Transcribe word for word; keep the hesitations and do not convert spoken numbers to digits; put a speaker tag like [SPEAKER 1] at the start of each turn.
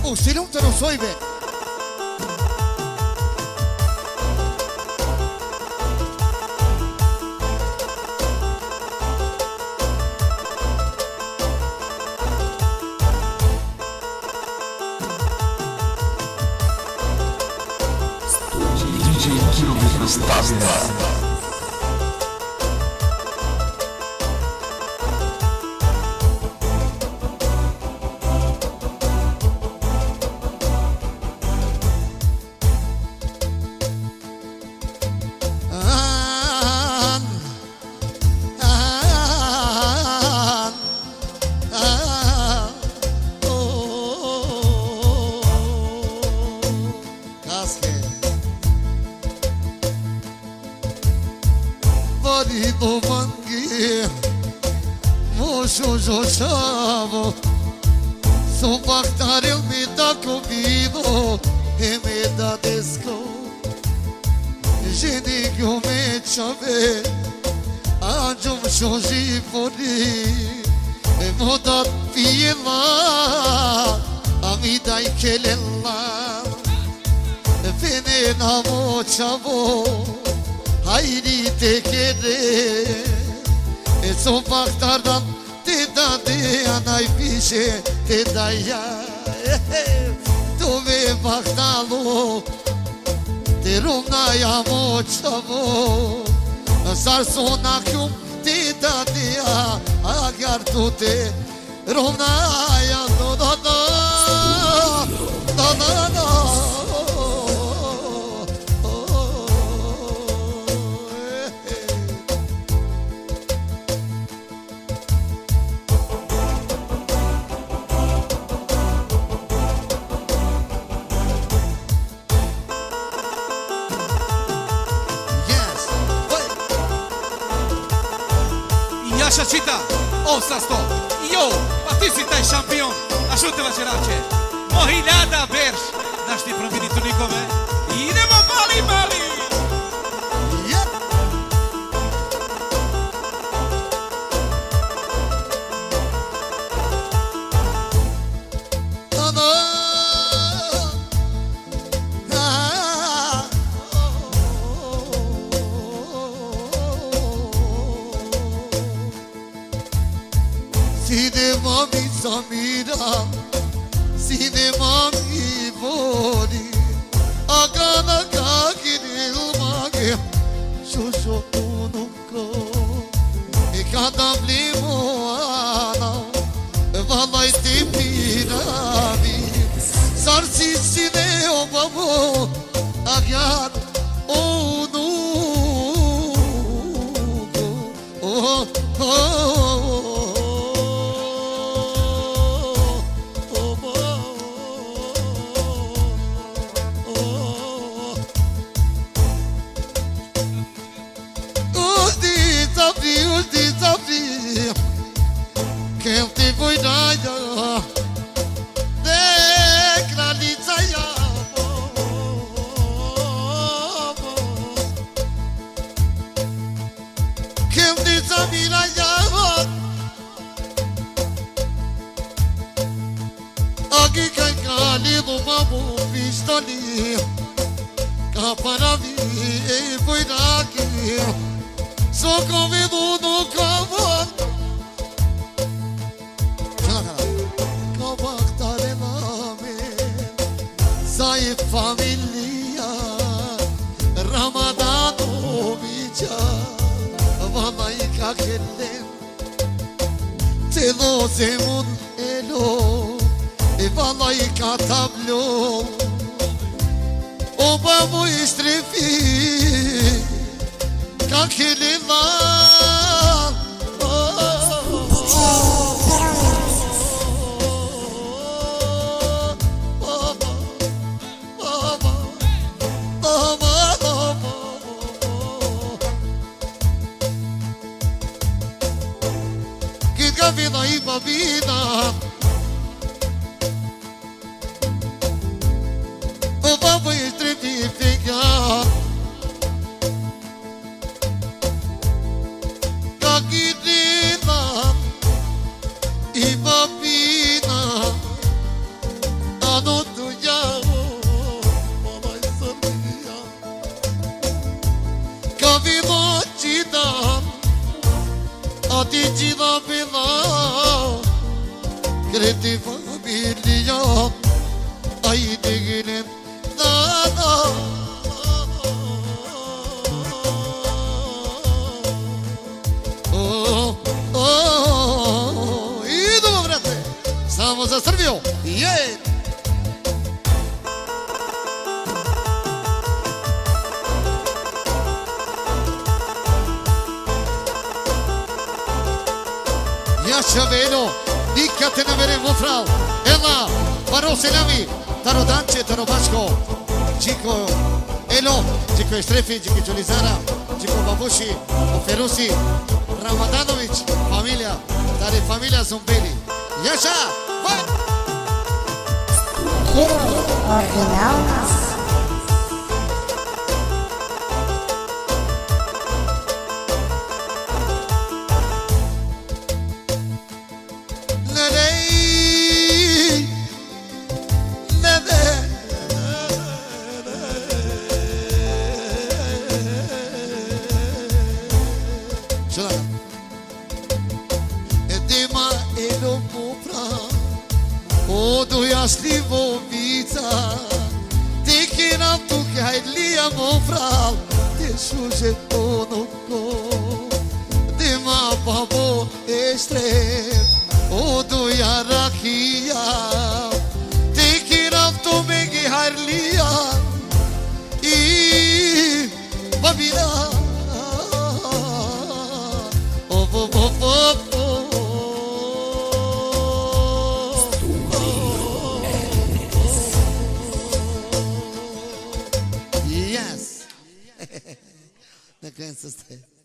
[SPEAKER 1] usted no te lo soy, ve. kredi familia ay dilim dana oh oh idemo brate samo za Srbiju je Šaveno, nikad te ne veremo frau Ela, paro selami Taro danče, taro bačko Čiko, Elo Čiko Eštrefi, Čiko Čolizara Čiko Babuši, Oferusi Ramadanović, familija Tare familija Zombeli Jaša, vai
[SPEAKER 2] Heroj originalna
[SPEAKER 1] Slivovica Te chiram tu che hai lì a mon frau Te suje onoko De ma babo estrem O do ya rakhia Te chiram tu me che hai lì a I babila O bo bo bo Наконец-то стоит.